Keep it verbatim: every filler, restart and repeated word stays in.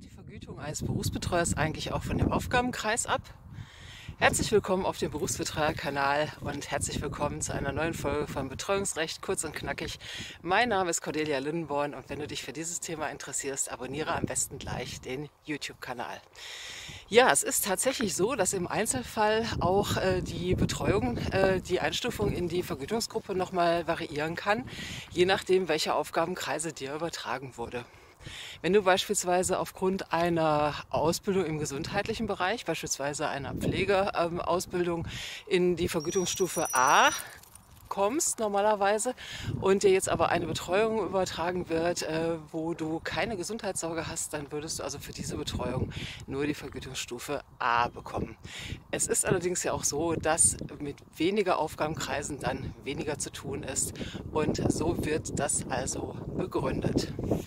hängt die Vergütung eines Berufsbetreuers eigentlich auch von dem Aufgabenkreis ab? Herzlich willkommen auf dem Berufsbetreuer-Kanal und herzlich willkommen zu einer neuen Folge von Betreuungsrecht, kurz und knackig. Mein Name ist Cordelia Lindenborn und wenn du dich für dieses Thema interessierst, abonniere am besten gleich den YouTube-Kanal. Ja, es ist tatsächlich so, dass im Einzelfall auch äh, die Betreuung, äh, die Einstufung in die Vergütungsgruppe nochmal variieren kann, je nachdem, welche Aufgabenkreise dir übertragen wurde. Wenn du beispielsweise aufgrund einer Ausbildung im gesundheitlichen Bereich, beispielsweise einer Pflegeausbildung, in die Vergütungsstufe A kommst normalerweise und dir jetzt aber eine Betreuung übertragen wird, äh, wo du keine Gesundheitssorge hast, dann würdest du also für diese Betreuung nur die Vergütungsstufe A bekommen. Es ist allerdings ja auch so, dass mit weniger Aufgabenkreisen dann weniger zu tun ist und so wird das also begründet.